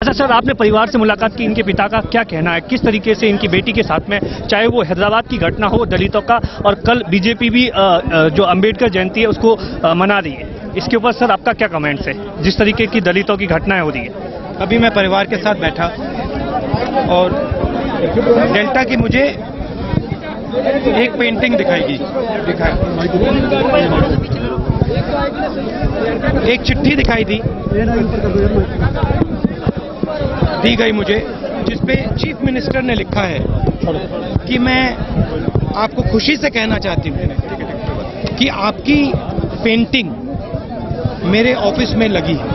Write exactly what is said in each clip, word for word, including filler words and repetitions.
अच्छा सर, आपने परिवार से मुलाकात की, इनके पिता का क्या कहना है, किस तरीके से इनकी बेटी के साथ में, चाहे वो हैदराबाद की घटना हो दलितों का, और कल बीजेपी भी आ, आ, जो अंबेडकर जयंती है उसको आ, मना रही है, इसके ऊपर सर आपका क्या कमेंट्स है, जिस तरीके की दलितों की घटनाएं हो रही है? अभी मैं परिवार के साथ बैठा और डेल्टा की मुझे एक पेंटिंग दिखाई दी दिखाई एक चिट्ठी दिखाई दी दी गई मुझे, जिसपे चीफ मिनिस्टर ने लिखा है कि मैं आपको खुशी से कहना चाहती हूं कि आपकी पेंटिंग मेरे ऑफिस में लगी है।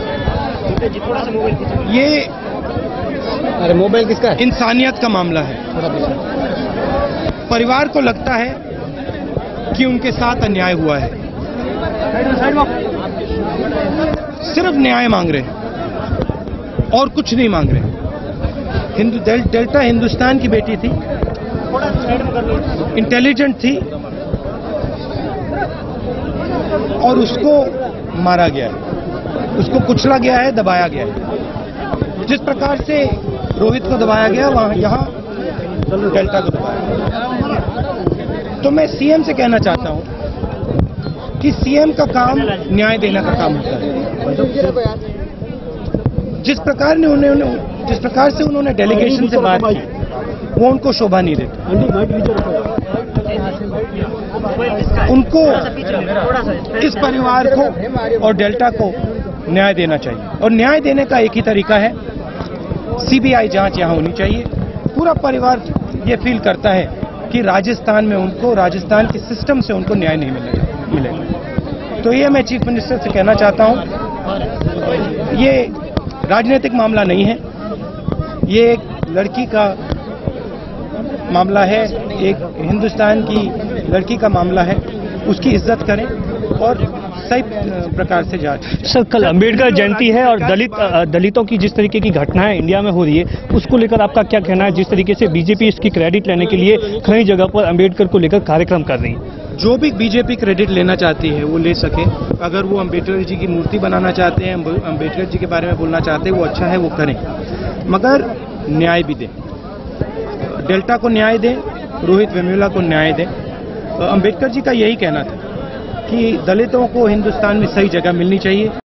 ये अरे मोबाइल किसका है? इंसानियत का मामला है। परिवार को लगता है कि उनके साथ अन्याय हुआ है, सिर्फ न्याय मांग रहे हैं और कुछ नहीं मांग रहे। हिंदू डेल, डेल्टा हिंदुस्तान की बेटी थी, इंटेलिजेंट थी और उसको मारा गया है, उसको कुचला गया है, दबाया गया है। जिस प्रकार से रोहित को दबाया गया, वहां यहां डेल्टा को दबाया गया। तो मैं सीएम से कहना चाहता हूं कि सीएम का काम न्याय देने का काम होता है। जिस प्रकार ने उन्होंने जिस प्रकार से उन्होंने डेलीगेशन से बात की, वो उनको शोभा नहीं देता। उनको, इस परिवार को और डेल्टा को न्याय देना चाहिए, और न्याय देने का एक ही तरीका है, सीबीआई जांच यहां होनी चाहिए। पूरा परिवार ये फील करता है कि राजस्थान में उनको, राजस्थान के सिस्टम से उनको न्याय नहीं मिलेगा मिलेगा तो ये मैं चीफ मिनिस्टर से कहना चाहता हूं, ये राजनीतिक मामला नहीं है, ये एक लड़की का मामला है, एक हिंदुस्तान की लड़की का मामला है। उसकी इज्जत करें और सही प्रकार से जांच। सर, कल अंबेडकर जयंती है और दलित दलितों की जिस तरीके की घटनाएं इंडिया में हो रही है, उसको लेकर आपका क्या कहना है? जिस तरीके से बीजेपी इसकी क्रेडिट लेने के लिए कई जगह पर अंबेडकर को लेकर कार्यक्रम कर रही है। जो भी बीजेपी क्रेडिट लेना चाहती है वो ले सके। अगर वो अंबेडकर जी की मूर्ति बनाना चाहते हैं, अंबेडकर जी के बारे में बोलना चाहते हैं, वो अच्छा है, वो करें, मगर न्याय भी दें। डेल्टा को न्याय दें, रोहित वेमुला को न्याय दें। अंबेडकर जी का यही कहना था कि दलितों को हिंदुस्तान में सही जगह मिलनी चाहिए।